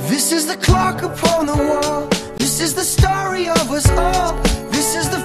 This is the clock upon the wall. This is the story of us all. This is the